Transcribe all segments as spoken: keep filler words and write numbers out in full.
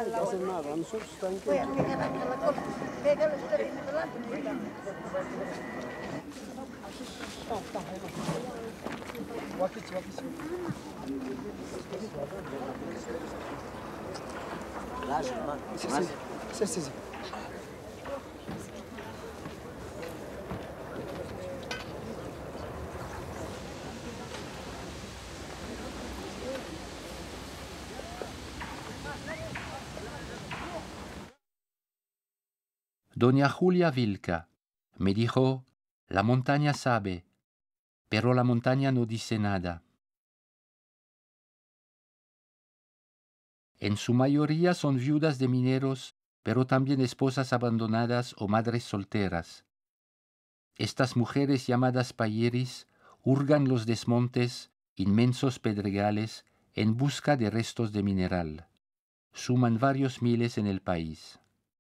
No hacen nada, nosotros estamos... Voy a pegar acá la cola. Pégale usted bien adelante. Vakit, vakit. Sí, sí, sí, sí. Doña Julia Vilca me dijo, la montaña sabe, pero la montaña no dice nada. En su mayoría son viudas de mineros, pero también esposas abandonadas o madres solteras. Estas mujeres llamadas payeris hurgan los desmontes, inmensos pedregales, en busca de restos de mineral. Suman varios miles en el país.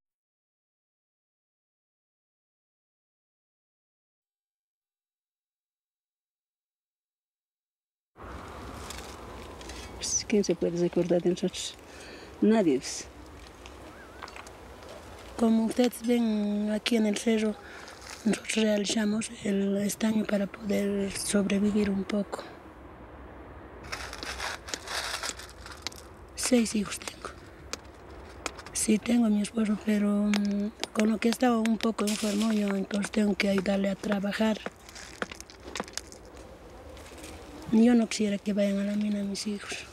Pues, ¿quién se puede recordar de nosotros? Nadie. Pues. Como ustedes ven aquí en el cerro, nosotros realizamos el estaño para poder sobrevivir un poco. Seis hijos tengo. Sí, tengo a mi esposo, pero um, con lo que estaba un poco enfermo yo, entonces tengo que ayudarle a trabajar. Yo no quisiera que vayan a la mina mis hijos.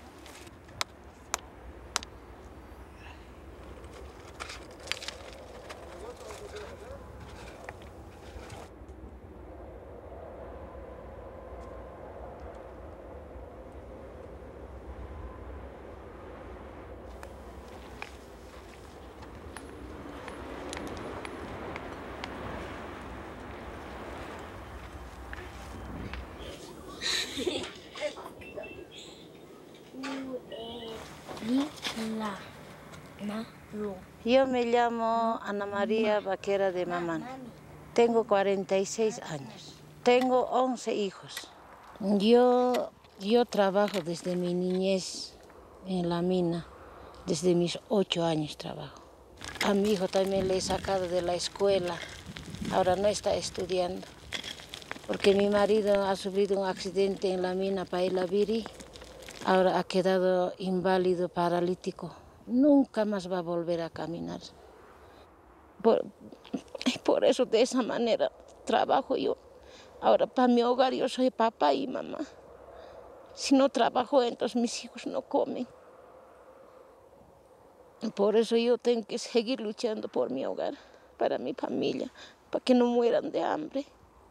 Yo me llamo Ana María Vaquera de Mamán. Tengo cuarenta y seis años. Tengo once hijos. Yo, yo trabajo desde mi niñez en la mina. Desde mis ocho años trabajo. A mi hijo también le he sacado de la escuela. Ahora no está estudiando. Porque mi marido ha sufrido un accidente en la mina Pailabiri. Ahora ha quedado inválido, paralítico. Nunca más va a volver a caminar. Por, por eso, de esa manera, trabajo yo. Ahora, para mi hogar, yo soy papá y mamá. Si no trabajo, entonces mis hijos no comen. Por eso yo tengo que seguir luchando por mi hogar, para mi familia, para que no mueran de hambre.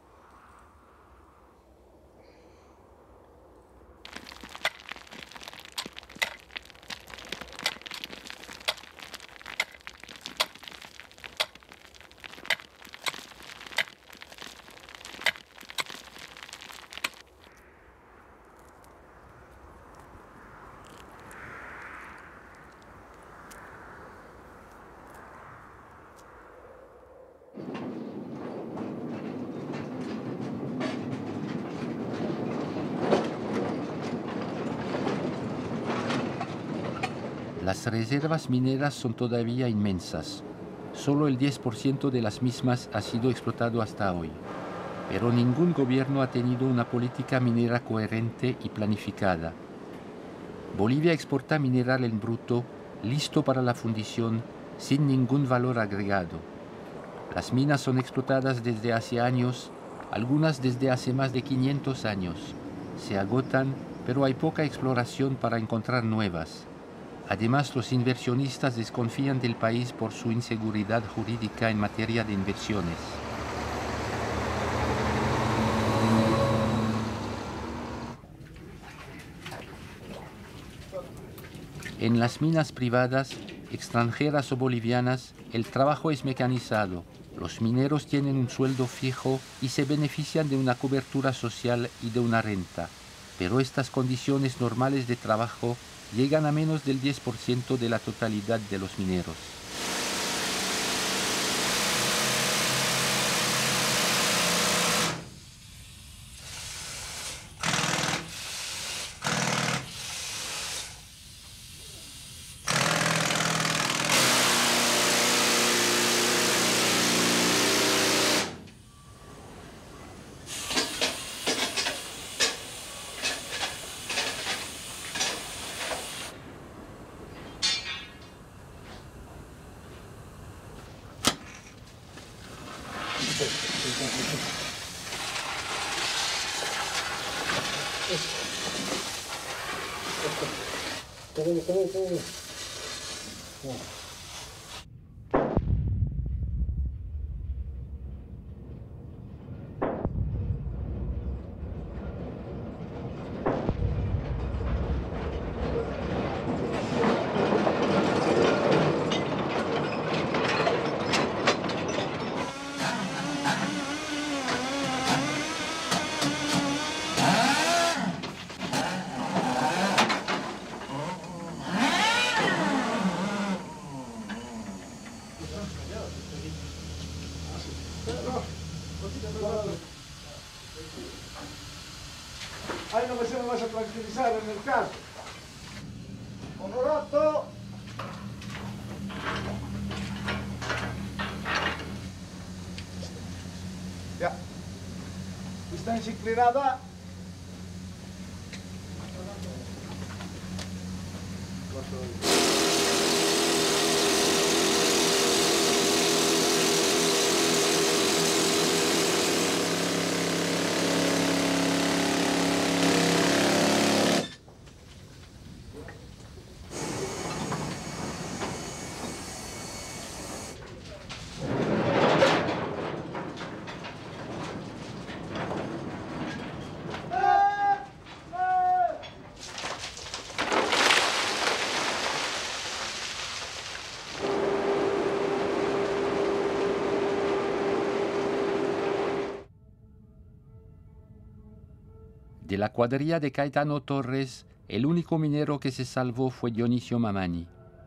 Las reservas mineras son todavía inmensas. Solo el diez por ciento de las mismas ha sido explotado hasta hoy. Pero ningún gobierno ha tenido una política minera coherente y planificada. Bolivia exporta mineral en bruto, listo para la fundición, sin ningún valor agregado. Las minas son explotadas desde hace años, algunas desde hace más de quinientos años. Se agotan, pero hay poca exploración para encontrar nuevas. Además, los inversionistas desconfían del país por su inseguridad jurídica en materia de inversiones. En las minas privadas, extranjeras o bolivianas, el trabajo es mecanizado. Los mineros tienen un sueldo fijo y se benefician de una cobertura social y de una renta. Pero estas condiciones normales de trabajo llegan a menos del diez por ciento de la totalidad de los mineros. Todo bien, todo bien, todo bien. Ahí no me se me vas a tranquilizar en el caso. Honorato. Ya. Distancia inclinada. De la cuadrilla de Caetano Torres, el único minero que se salvó fue Dionisio Mamani.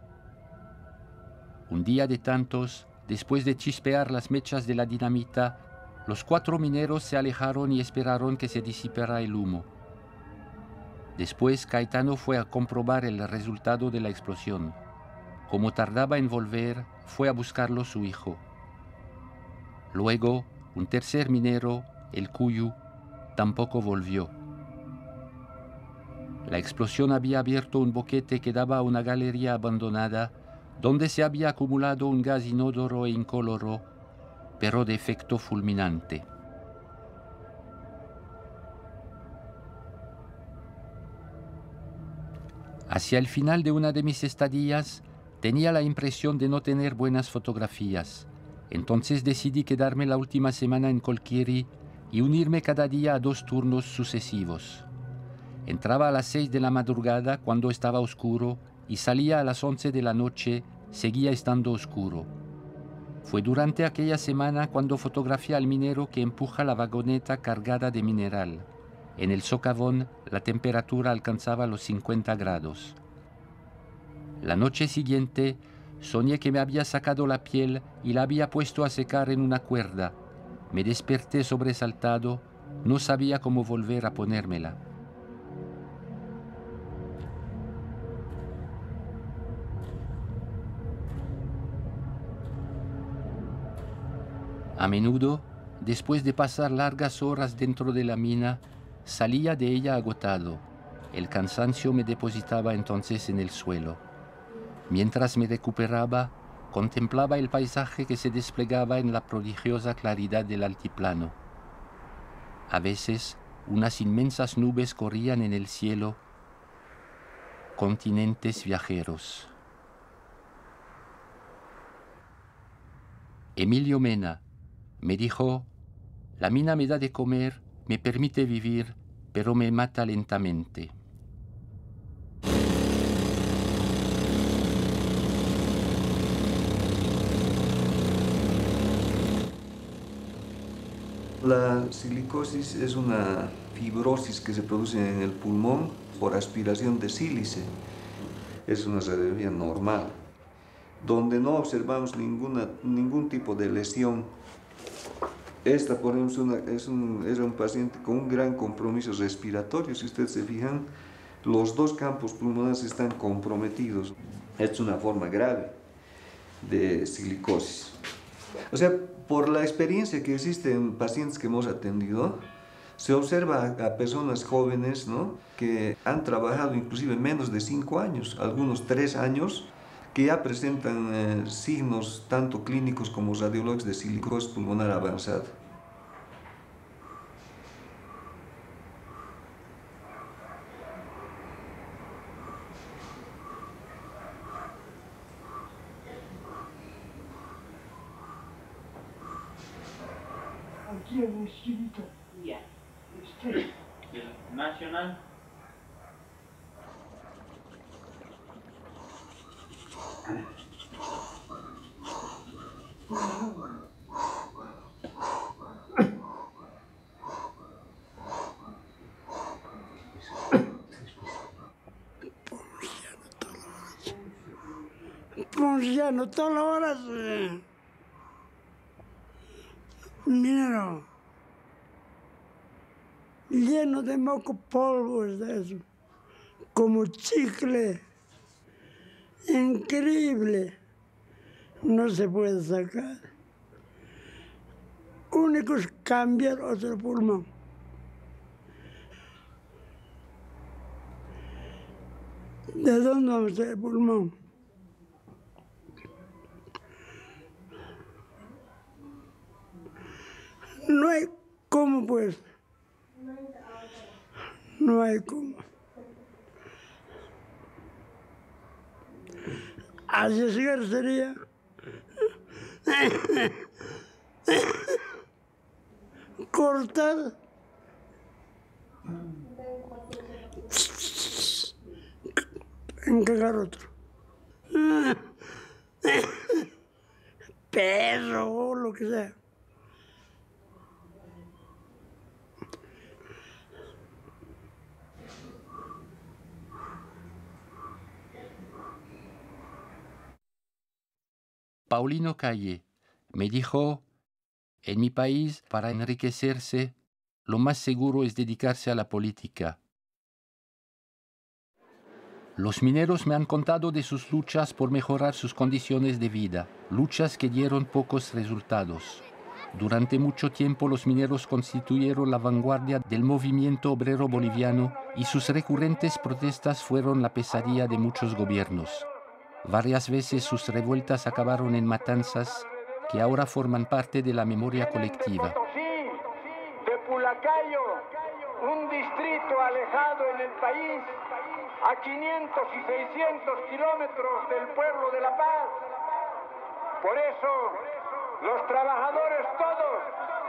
Un día de tantos, después de chispear las mechas de la dinamita, los cuatro mineros se alejaron y esperaron que se disipara el humo. Después Caetano fue a comprobar el resultado de la explosión. Como tardaba en volver, fue a buscarlo su hijo. Luego, un tercer minero, el Cuyu, tampoco volvió. La explosión había abierto un boquete que daba a una galería abandonada, donde se había acumulado un gas inodoro e incoloro, pero de efecto fulminante. Hacia el final de una de mis estadías, tenía la impresión de no tener buenas fotografías. Entonces decidí quedarme la última semana en Colchieri y unirme cada día a dos turnos sucesivos. Entraba a las seis de la madrugada cuando estaba oscuro y salía a las once de la noche, seguía estando oscuro. Fue durante aquella semana cuando fotografié al minero que empuja la vagoneta cargada de mineral. En el socavón la temperatura alcanzaba los cincuenta grados. La noche siguiente soñé que me había sacado la piel y la había puesto a secar en una cuerda. Me desperté sobresaltado, no sabía cómo volver a ponérmela. A menudo, después de pasar largas horas dentro de la mina, salía de ella agotado. El cansancio me depositaba entonces en el suelo. Mientras me recuperaba, contemplaba el paisaje que se desplegaba en la prodigiosa claridad del altiplano. A veces, unas inmensas nubes corrían en el cielo, continentes viajeros. Emilio Mena me dijo: la mina me da de comer, me permite vivir, pero me mata lentamente. La silicosis es una fibrosis que se produce en el pulmón por aspiración de sílice. Es una radiografía normal, donde no observamos ninguna, ningún tipo de lesión. Esta, por ejemplo, es, una, es un, era un paciente con un gran compromiso respiratorio. Si ustedes se fijan, los dos campos pulmonares están comprometidos. Es una forma grave de silicosis. O sea, por la experiencia que existe en pacientes que hemos atendido, se observa a, a personas jóvenes, ¿no?, que han trabajado inclusive menos de cinco años, algunos tres años, que ya presentan eh, signos tanto clínicos como radiológicos de silicosis pulmonar avanzada. ¿Quién es Chinito? Ya. Este. Nacional. Ponciano, todas las horas. Eh, minero. Lleno de moco polvos de eso. Como chicle. Increíble. No se puede sacar. Único es cambiar otro pulmón. ¿De dónde vamos a hacer el pulmón? No hay cómo, pues. No hay cómo. Arriesgar sería cortar, encajar otro. Perro o lo que sea. Paulino Calle me dijo, en mi país, para enriquecerse, lo más seguro es dedicarse a la política. Los mineros me han contado de sus luchas por mejorar sus condiciones de vida, luchas que dieron pocos resultados. Durante mucho tiempo los mineros constituyeron la vanguardia del movimiento obrero boliviano y sus recurrentes protestas fueron la pesadilla de muchos gobiernos. Varias veces sus revueltas acabaron en matanzas que ahora forman parte de la memoria colectiva. De Pulacayo, un distrito alejado en el país, a quinientos y seiscientos kilómetros del pueblo de La Paz. Por eso, los trabajadores todos,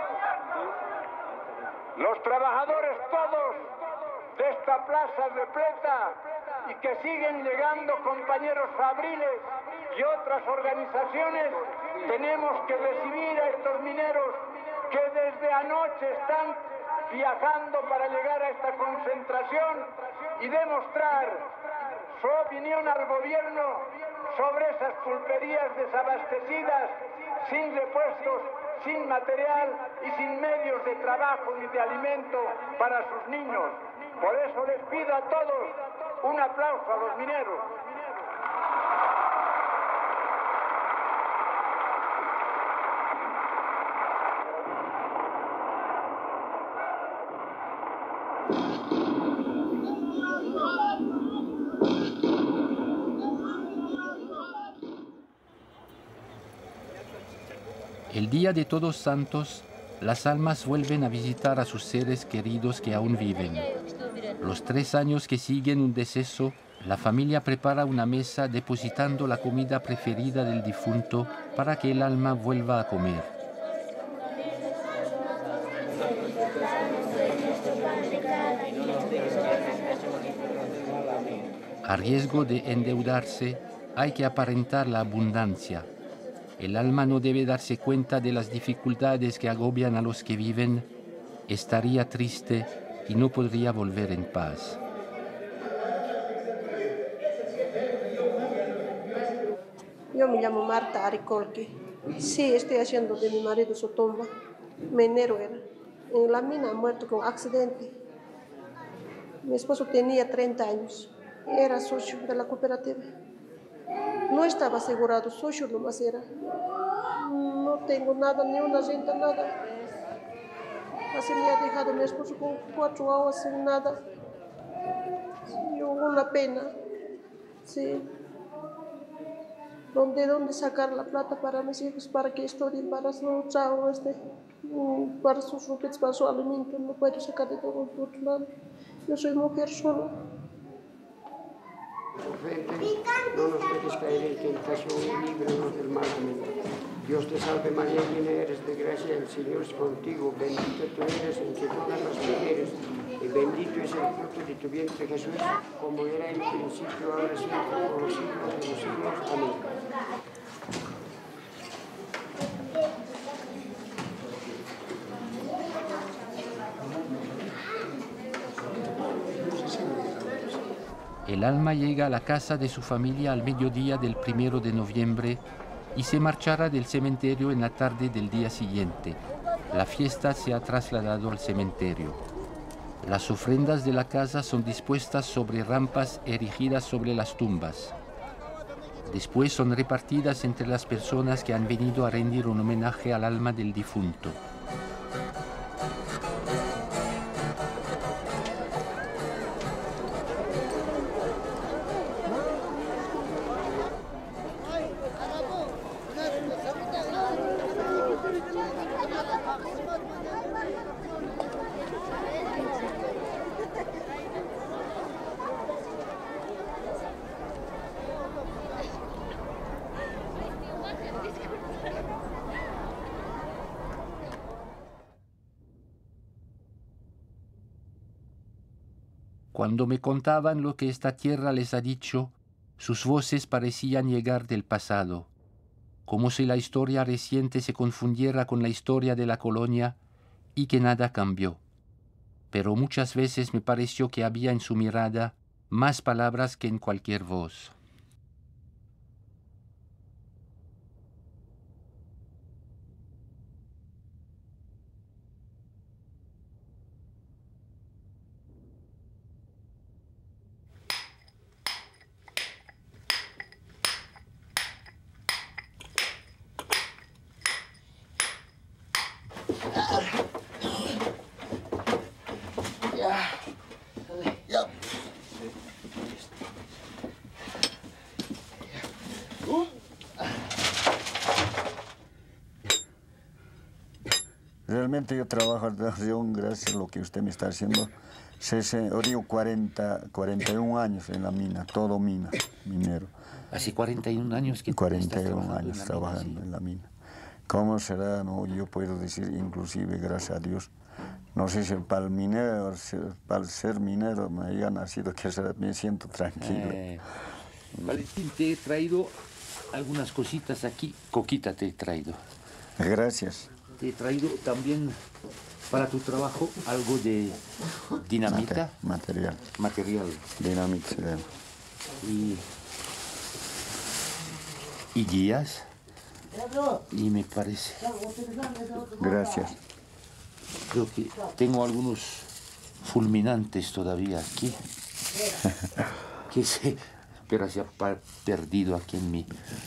los trabajadores todos de esta plaza repleta y que siguen llegando compañeros fabriles y otras organizaciones, tenemos que recibir a estos mineros que desde anoche están viajando para llegar a esta concentración y demostrar su opinión al gobierno sobre esas pulperías desabastecidas, sin repuestos, sin material y sin medios de trabajo ni de alimento para sus niños. Por eso les pido a todos un aplauso a los mineros. El día de Todos Santos, las almas vuelven a visitar a sus seres queridos que aún viven. Los tres años que siguen un deceso, la familia prepara una mesa depositando la comida preferida del difunto para que el alma vuelva a comer. A riesgo de endeudarse, hay que aparentar la abundancia. El alma no debe darse cuenta de las dificultades que agobian a los que viven, estaría triste y no podría volver en paz. Yo me llamo Marta Aricolque. Sí, estoy haciendo de mi marido su tumba. Minero era. En la mina ha muerto con accidente. Mi esposo tenía treinta años. Era socio de la cooperativa. No estaba asegurado, socio nomás era. No tengo nada, ni una renta, nada. Así me ha dejado mi esposo con cuatro años sin nada. Sí, una pena. Sí. ¿Dónde, ¿Dónde sacar la plata para mis hijos, para que estudien, para su trabajo, este, para sus ropas, para su alimento? No puedo sacar de todo el otro lado. Yo soy mujer sola. No nos dejes caer en tentación y líbranos del mal. Amén. Dios te salve María, llena eres de gracia, el Señor es contigo, bendita tú eres entre todas las mujeres, y bendito es el fruto de tu vientre Jesús, como era en principio, ahora siempre, por los siglos de los siglos. Amén. El alma llega a la casa de su familia al mediodía del primero de noviembre y se marchará del cementerio en la tarde del día siguiente. La fiesta se ha trasladado al cementerio. Las ofrendas de la casa son dispuestas sobre rampas erigidas sobre las tumbas. Después son repartidas entre las personas que han venido a rendir un homenaje al alma del difunto. Cuando me contaban lo que esta tierra les ha dicho, sus voces parecían llegar del pasado, como si la historia reciente se confundiera con la historia de la colonia y que nada cambió. Pero muchas veces me pareció que había en su mirada más palabras que en cualquier voz. Realmente yo trabajo gracias a lo que usted me está haciendo. Yo cuarenta, cuarenta y un años en la mina, todo mina, minero. Hace cuarenta y un años que cuarenta y un años trabajando en la mina. ¿Cómo será? No, yo puedo decir, inclusive, gracias a Dios, no sé si para el minero, para ser minero me haya nacido, que me siento tranquilo. Eh, Valentín, te he traído algunas cositas aquí. Coquita te he traído. Gracias. Te he traído también para tu trabajo algo de dinamita. Mate, material. Material. Dinamita. Y, y guías. Y me parece. Gracias. Creo que tengo algunos fulminantes todavía aquí. Que se, pero se ha perdido aquí en mí.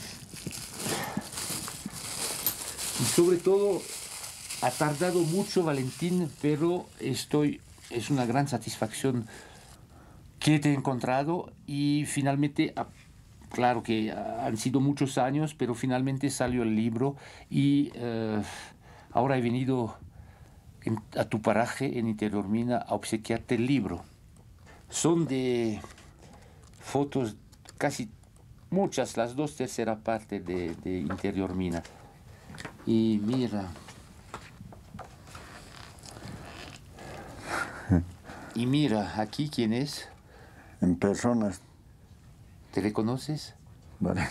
Y sobre todo, ha tardado mucho, Valentín, pero estoy, es una gran satisfacción que te he encontrado y finalmente, claro que han sido muchos años, pero finalmente salió el libro y eh, ahora he venido en, a tu paraje en Interior Mina a obsequiarte el libro. Son de fotos, casi muchas, las dos terceras partes de, de Interior Mina. Y mira, y mira, aquí quién es. En personas. ¿Te reconoces? Vale.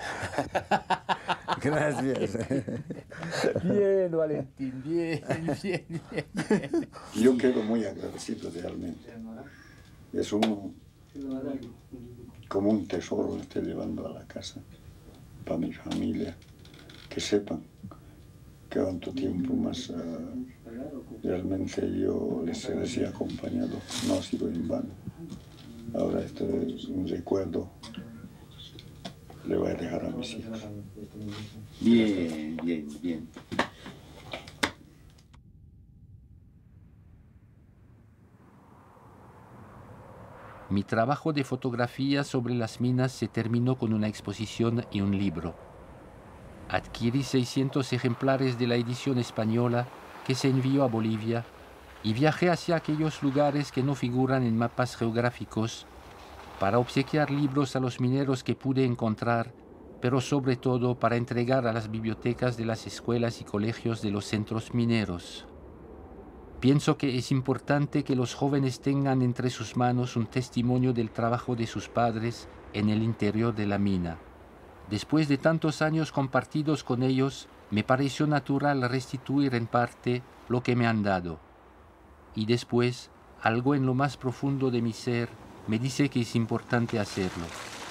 Gracias. Bien, Valentín, bien, bien, bien, bien. Yo quedo muy agradecido realmente. Es un, como un tesoro que estoy llevando a la casa, para mi familia, que sepan que cuanto tiempo más uh, realmente yo les, les he acompañado, no ha sido en vano. Ahora esto es un recuerdo, le voy a dejar a mis hijos. Bien, bien, bien. Mi trabajo de fotografía sobre las minas se terminó con una exposición y un libro. Adquirí seiscientos ejemplares de la edición española que se envió a Bolivia y viajé hacia aquellos lugares que no figuran en mapas geográficos para obsequiar libros a los mineros que pude encontrar, pero sobre todo para entregar a las bibliotecas de las escuelas y colegios de los centros mineros. Pienso que es importante que los jóvenes tengan entre sus manos un testimonio del trabajo de sus padres en el interior de la mina. Después de tantos años compartidos con ellos, me pareció natural restituir en parte lo que me han dado. Y después, algo en lo más profundo de mi ser me dice que es importante hacerlo.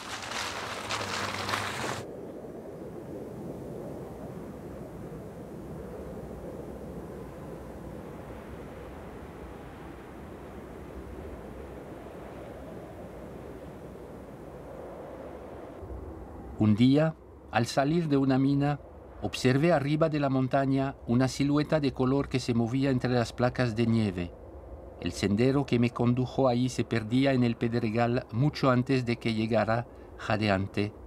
Un día, al salir de una mina, observé arriba de la montaña una silueta de color que se movía entre las placas de nieve. El sendero que me condujo ahí se perdía en el pedregal mucho antes de que llegara, jadeante,